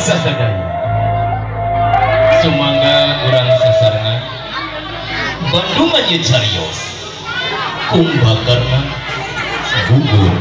sadaya sumangga urang sasarna Bandung aja carios kumbakarna gugur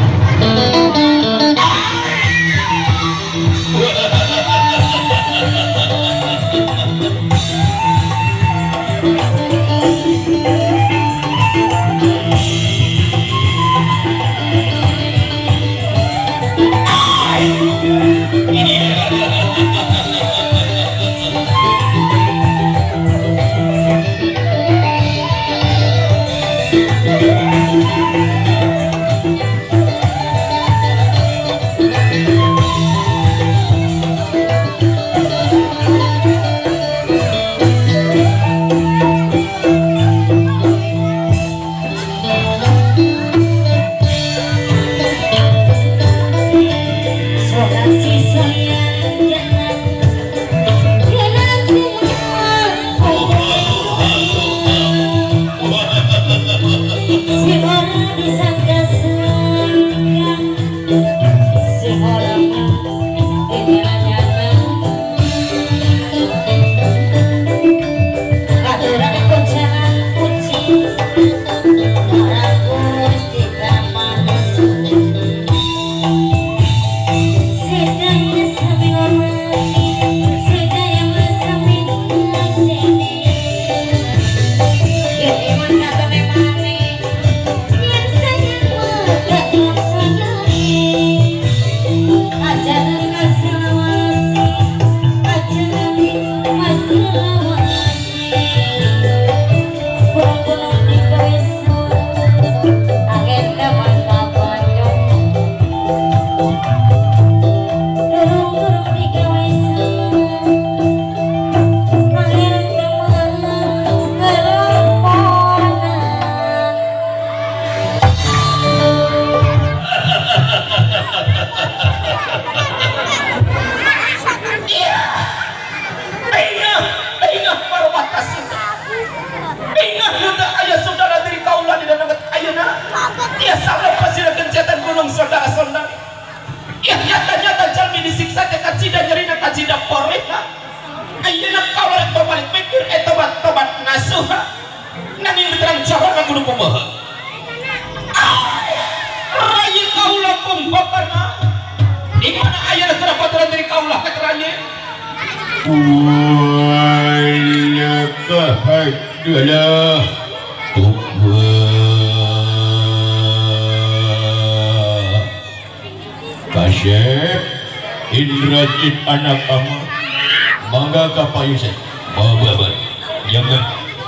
Kasep Indrajit anak kamu bangga kapal Yusuf bawa jangan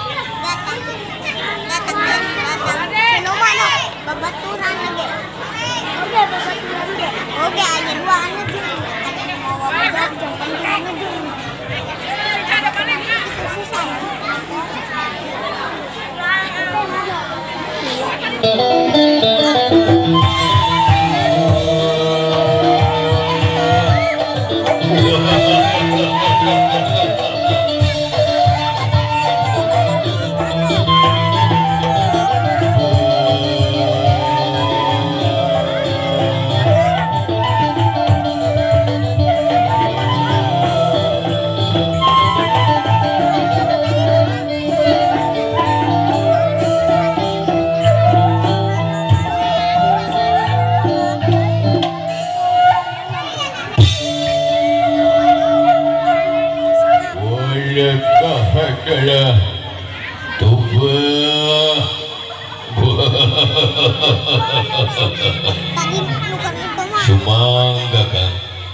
adalah tubuh sumangga kan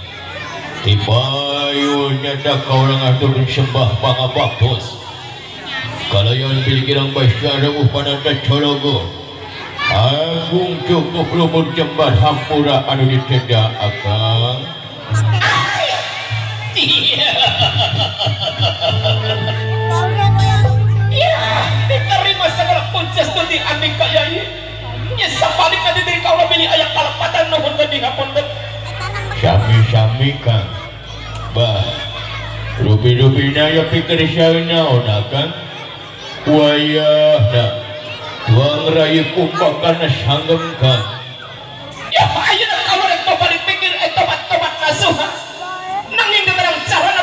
tipayunya dak orang atur sembah pangabaktos kalayan pilikirang basyara upananda cologo agung cukup lumur jembar hampura anu ditenda akang ya diterima segala puncas studi aning kayai ya sapalik nanti dari kaulah beli ayam kalepatan nuhun tadi ngapunten sami-sami kang bah rubi-rubina ya pikir syawina onakan wayah nak tuang raya kumpah karena sanggem kang ya ayo nak kaulah yang balik pikir tobat-tobat nasuh nangi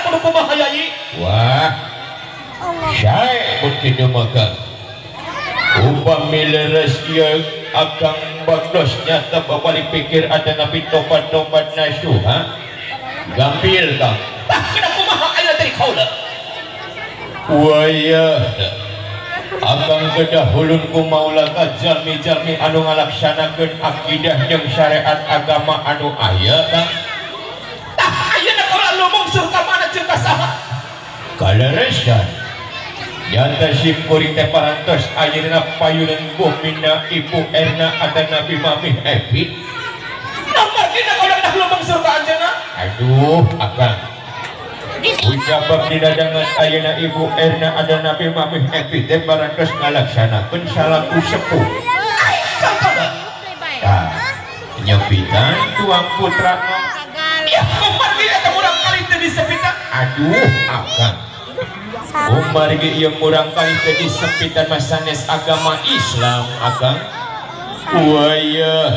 kudu kumaha Yai? Wah, saya mungkin makan. Upami leres ieu akang bagdos nyata babalik pikir ada nabi tobat-tobat nasuha. Gampil kang. Tah kena kumaha aya dari kaula? Waya akang kedahulun ku maula ka jalmi-jalmi anu ngalaksanakeun akidah jeung syariat agama anu aya kang. Tah ayeuna kaula lumungsur ka mana jeung ka saha? Kaleresan nyata sim kuring teh parantos ayeuna payunan bumina Ibu Erna ada Nabi Mamih Epit. Nampakna kaula dah lumungsur ka anjeunna. Aduh akang ucapak di dadangan ayeuna Ibu Erna ada Nabi Mamih Epit teh parantos ngalaksanakeun salaku sepuh. Tah nyepitan tuang putrana. Ya kumargi eta urang kali teu disepitan. Aduh akang umar ge ieu murang kali teh disepitan masanes agama Islam akang. Waya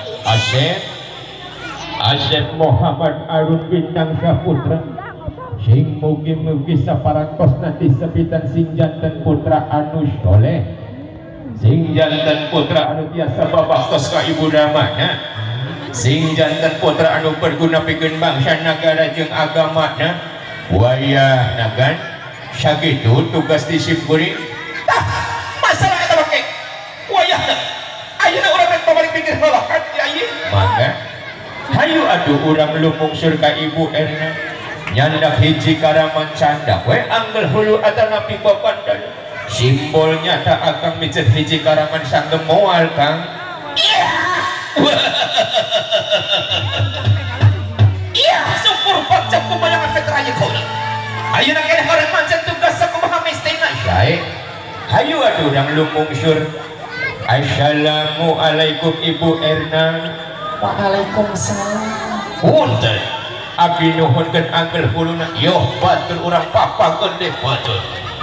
Asep Muhammad Arun Bintang Saputra sing mugi-mugi saparantosna disepitan sing janten putra anu soleh, sing janten putra anu tiasa babaktos ka ibu namana, sing janten putra anu berguna pikeun bangsa nagara jeung agamana. Wayah nagan sakitu tugas disimpuri. Tah masalah eta make wayahna ayeuna urang rek pabalik pikir halahan Yai. Mangga hayu atuh urang lumungsur ka Ibu Erna nyandak hiji karaman canda we anggal hulu atanapi papandan simbol nyata akang mijet hiji karaman sanggem moal kang. Iya syukur bacak kumayangan veteranya kaula. Ayeuna keneh orang mancan tugas sakumaha mestina. Baik hayu atuh urang lumungsur. Assalamualaikum Ibu Erna. Waalaikumsalam. Punten abdi nuhunkeun angger huluna yoh batur urang papakeun deui batur.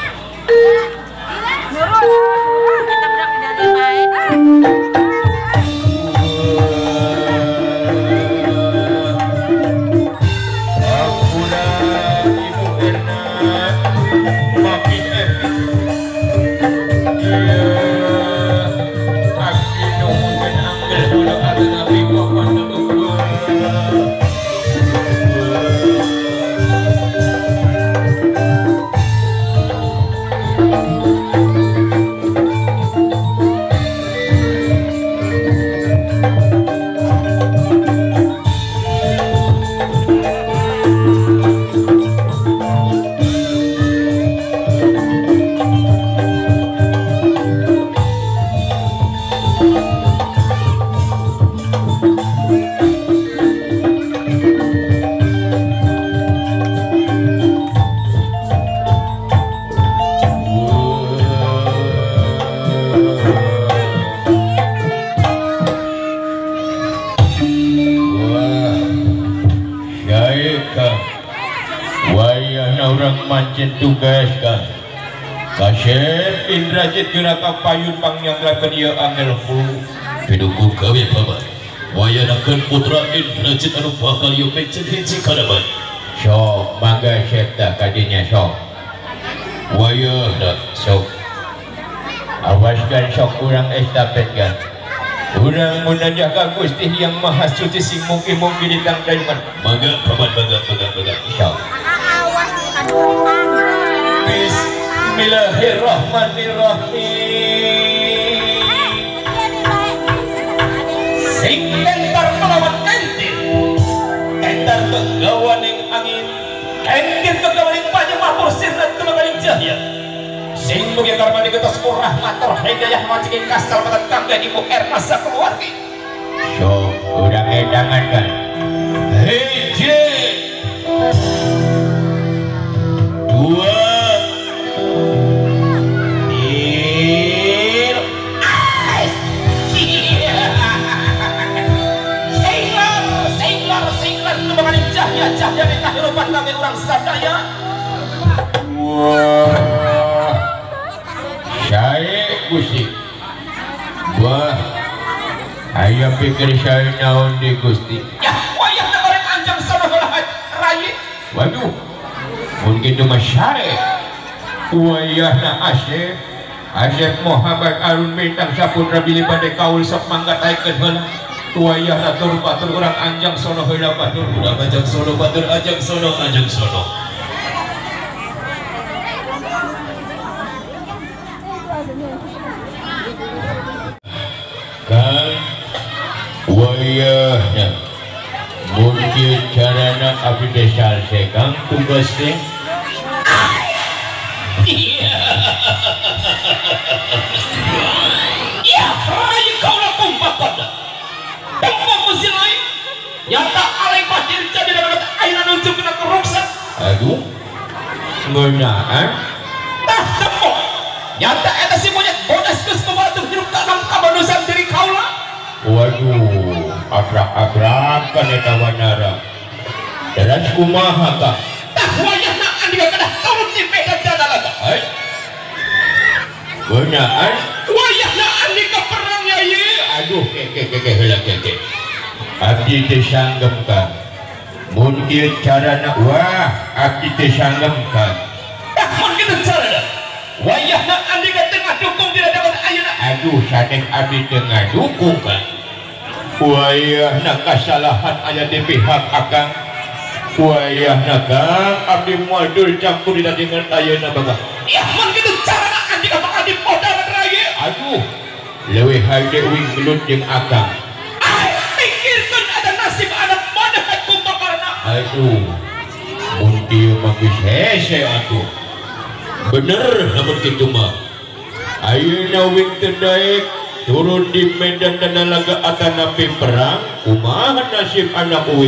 Mancen tugas kan Kasep Indrajit Juraka Payun pangyanglakeun ieu angel hulu pinuku gawe paman wayanakeun putra Indrajit anu bakal ieu mencen hiji karaman sok mangga septa kadinya sok wayahna sok awaskan sok urang estafetkan urang munajah ka Gusti Yang Maha Suci sing mungkin-mungkin ditangdajukan mangga paman mangga sok. Bismillahirrahmanirrahim. Sing kentar melawan kentir, kentar kegawaning angin, kentir kegawaning panyemah sirna tumagaling jahya. Sing mugi karmani getos rahmat hidayah mancing kasal matan kangge Ibu Erna sakeluargi. So urang edangan kan. Hiji dua cahya di kehidupan kami orang sadaya. wah saya Gusti wah ayo pikir saya naon di Gusti ya wayah negara anjang sana halahan rai. waduh mungkin cuma syarif wayahna Asep Muhammad Arun Bintang Saputra Bilih Bade Kaul sok mangga taikeun heula wayahna tur batur urang anjang sono heula batur urang anjang sono batur anjang sono kan wayahna mungkin carana abdi desa sekang tugasnya ya rayu kau lakukan bakada tempat mesin lain nyata alai pasir jadi dalam air nunjuk kena keruksan aduh ngeunaan tah tempo nyata eta si monyet bodas geus membantu hirup tanam kabanusan diri kaula waduh abrak-abrakan eta wanara terus kumaha kak tah wayahna andi kadah turun di medan dana laga ngeunaan wayahna andi ka perang yai aduh keke heula keke abdi teh sanggem kan mun kieu carana wah abdi teh sanggem kan mun kitu carana wayahna andi ka tengah dukung tidak dapat ayeuna aduh sadek abdi teu ngadukung kan wayahna kasalahan aya di pihak akang wayahna kang abdi moal dur campur dina dengan ayeuna baga ya mun kitu carana andi ka bakal dipodaran raya aduh leuwih hade uing gelut jeung akang pikirkeun ada nasib anak mana kumbakarna aduh mun kieu mah geus hese atuh bener namun kitu mah ayeuna uing teu daek turun di medan Danalaga atanapi perang kumaha nasib anak uing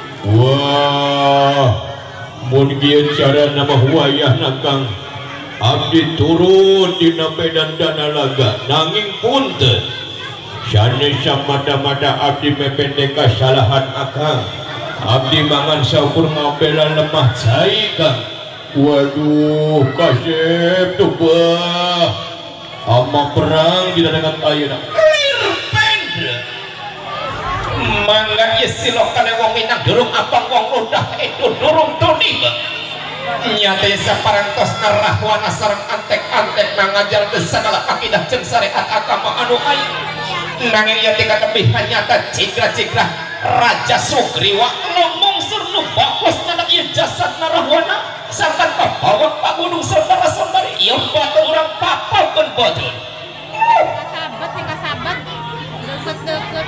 wah mun kieu carana mah wayahna kang abdi turun di medan Danalaga nanging punten sanes samada-mada abdi mepende kasalahan akang abdi mangan saukur ngabela lemah cai kang waduh kasep tuh bah ama perang di dengan ayeuna pendra mangga ieu silok kana wong minang durung apang wong ludah itu durung tuniba nyata saparangtosna rahwana sareng antek-antek mangajar segala akidah jeung syariat agama anu aya nanging ieu teh katebihan nyata cigra-cigra Raja Sugriwa ngomong surnu bakosna na ieu jasadna rahwana sampai bawa Pak Gunung saudara-saudari ieu batu urang papalkeun batur sahabat ya sahabat deket-deket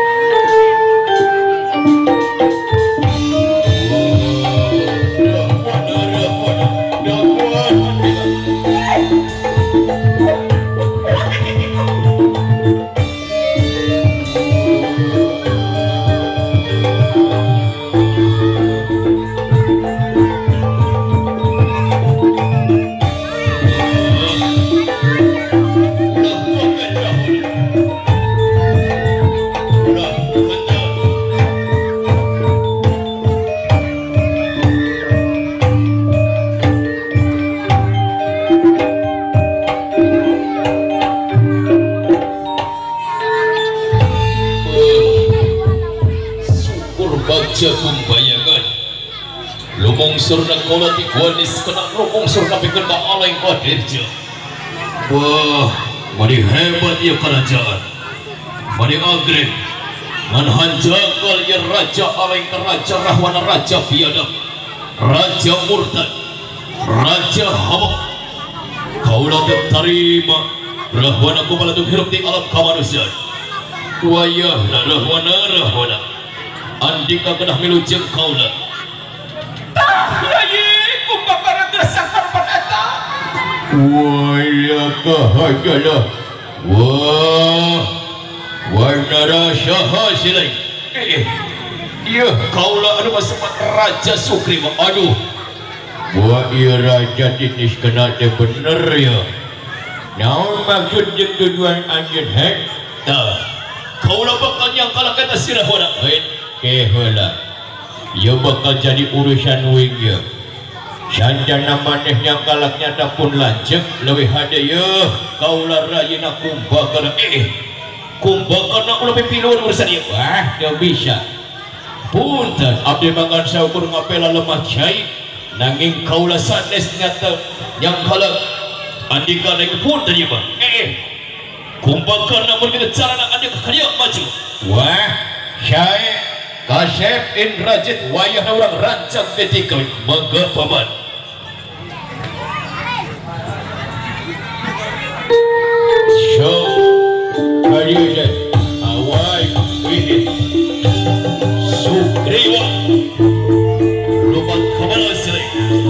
jagung bayangan lumong surna kola tiguanis kena lumong surna bikin baaleng kadirja wah mari hebat ya kerajaan mari agreng manhanjakal ya raja aleng raja rahwana raja biadab raja murtad raja habak kaulah terima rahwana kumala tu hirup di alam kamanusiaan wayahna rahwana andika kedah milu jeung kaula yai kumbakara geus sakarpan eta waya kahajala wah wanara saha silai ieu kaula anu masepat Raja Sugriwa aduh wah ieu raja titis kena teh bener ya naon maksud jeung tujuan anjeun hek tah kaula bakal nyangkala kana sirahwana heula ieu bakal jadi urusan uing ya sanjana maneh nyangkalaknya pun lanceuk leuwih hade yeuh kaula rayina kumbakana kumbakana ulah pipiluan urusan ieu wah teu bisa punten abdi mangan saukur ngapela lemah cai nanging kaulah sanes nyata yang kalah andika naik pun tadi apa kumbakan namun kita cara nak andika kaya maju wah Syekh Kasyep Indrajit wayah orang rancang ketika Magapaman show kaya awai ini Sugriwa lupat kemana sih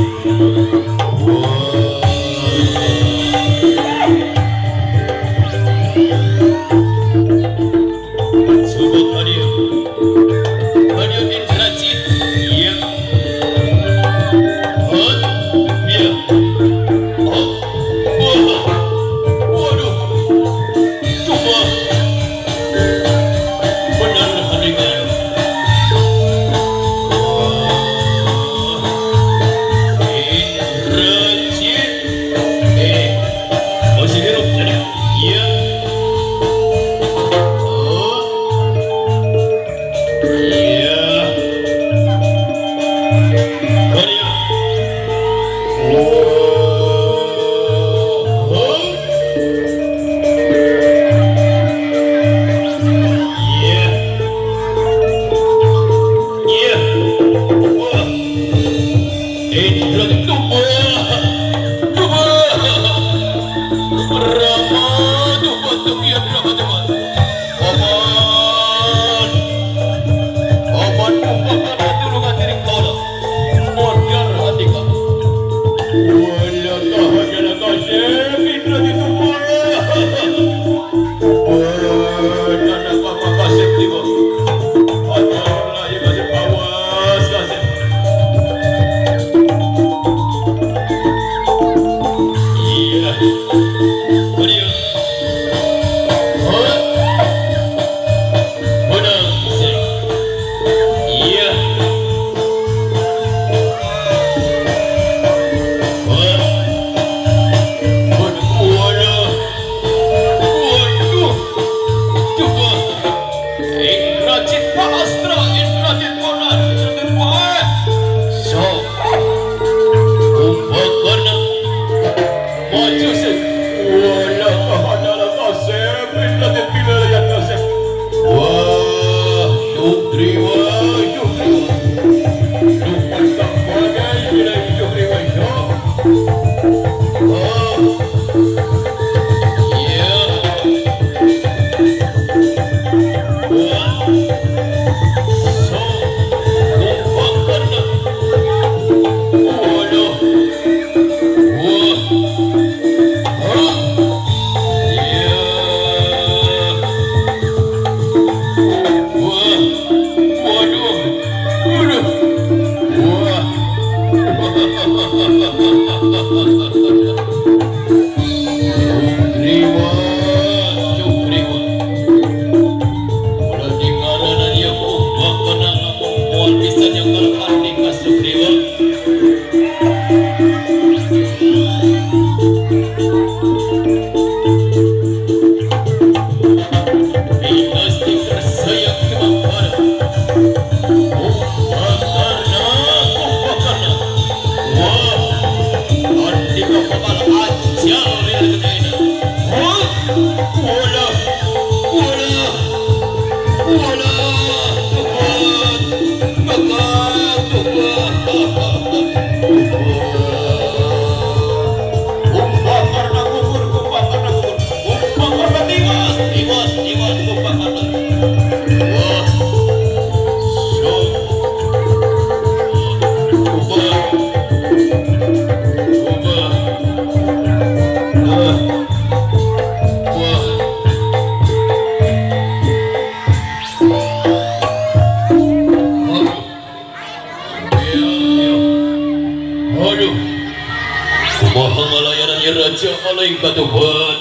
Raja alai katuban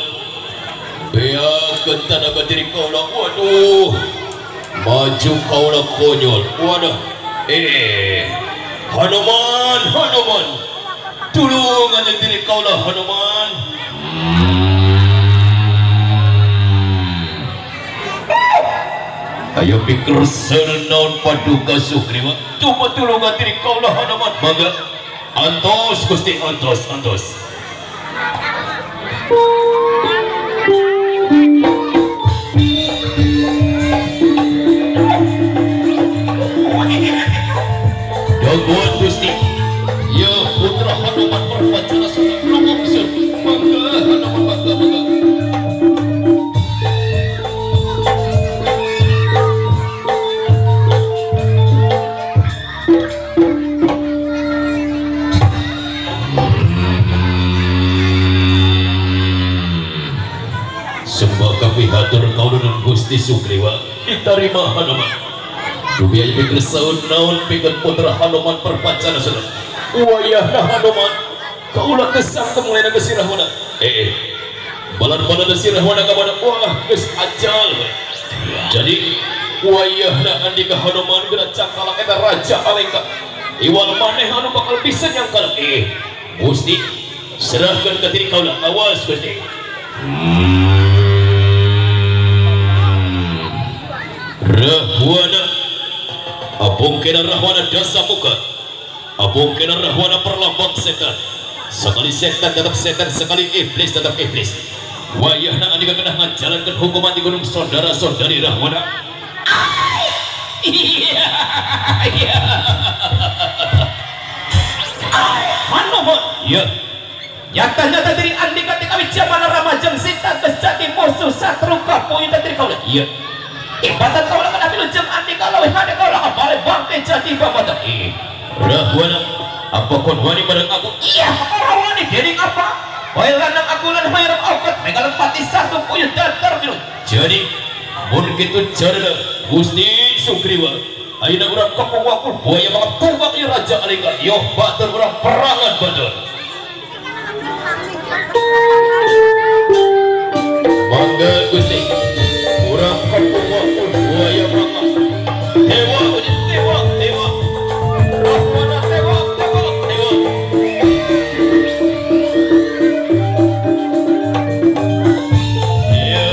beakan tanaga diri kau lah waduh maju kau lah konyol waduh Hanuman tulung aja diri kau lah Hanuman ayo pikir senaun paduka Sugriwa coba tulung aja diri kau lah Hanuman mangga Antos Gusti, antos. Jagoan Gusti, ya putra Hanuman Perpacana sudah lumungsur. Bangga Hanuman, bangga. Sembah kapihatur kau dan Gusti Sugriwa diterima Hanuman. Dubiaya pikir saun naun pikir putra Hanuman Perpacana sudah. Wayahna Hanuman, kaulah kesang kemulaian ke Sirahwana. Balan-balan ke Sirahwana kepada wah kes ajal. Jadi wayahna andika Hanuman gena cangkalak eta raja Alengka. Iwan maneh anu bakal bisa nyangkal. Gusti serahkan ke diri kaulah, awas Gusti. Rahwana abong kena Rahwana dasa muka, abong kena Rahwana perlambang setan. Sekali setan tetap setan, sekali iblis tetap iblis. Wayahna andika kena menjalankan hukuman di gunung saudara-saudari Rahwana. Iya. Hanuman, ya. Nyata-nyata dari andika kami jamana ramajang sita kesjati musuh satru kapuin dari kau. Iya. Ibatan kau lah kena bilu jam andika lawih ada kau lah balik bangkai jati babatan. Rahwana, apa kon wani bareng aku? Iya, apa wani dari apa? Wail lanang aku lan mayarap awkat megalang pati satu puyuh datar bilu. Jadi, mun kitu jarana Gusti Sugriwa ayeuna urang kampung wakul buaya banget tumbak ieu Raja Alengka. Yoh batur urang perangan batur. Mangga Gusti urang kampung wakul buaya banget. Dewa Rahwana dewa. Iya,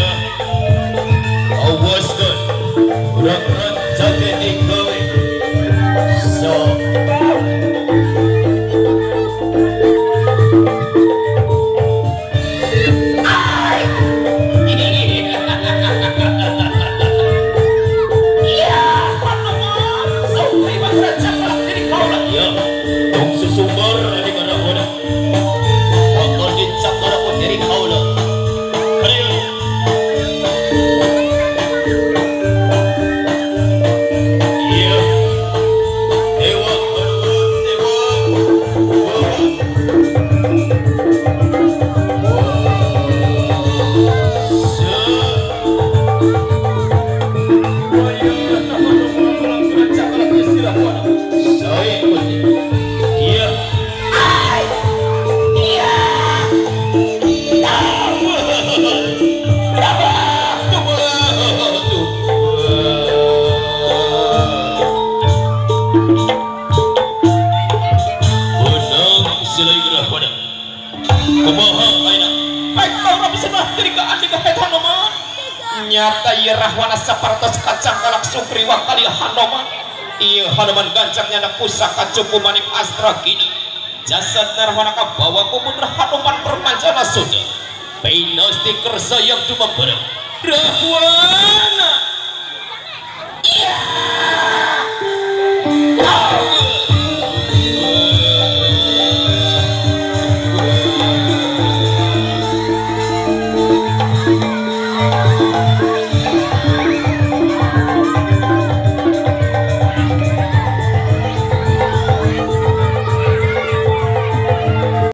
awaskan urang raja gede gawe. So nyata ieu Rahwana sapartos kacang kalak Sugriwa kali Hanuman. Ieu Hanuman gancangnya na pusaka cupu manik astra kini. Jasad Rahwana kabawa ku putra Hanuman Perpacana sudah. Painosti kersa yang cuma bareng Rahwana. Iya.